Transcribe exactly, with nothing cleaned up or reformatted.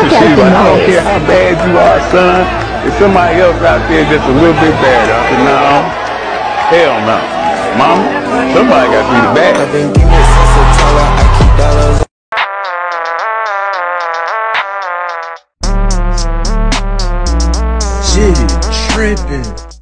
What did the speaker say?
She like, I don't noise. care how bad you are, son. If somebody else out there just a little bit bad, I said, no, hell no. Mama, somebody got to be the bad. I've been geeking since a tower, I keep dollars. Shit, tripping.